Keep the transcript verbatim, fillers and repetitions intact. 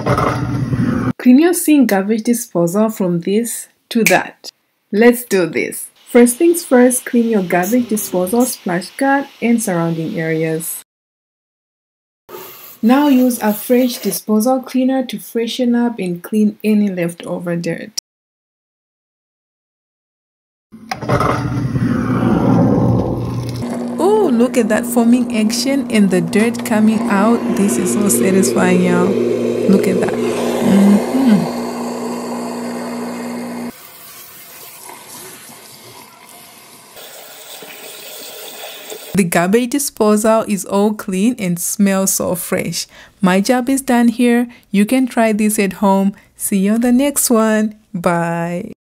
Clean your sink garbage disposal from this to that. Let's do this. First things first, clean your garbage disposal splash guard and surrounding areas. Now use a fresh disposal cleaner to freshen up and clean any leftover dirt. Oh, look at that foaming action and the dirt coming out. This is so satisfying, y'all. Look at that. Mm-hmm. The garbage disposal is all clean and smells so fresh. My job is done here. You can try this at home. See you on the next one. Bye.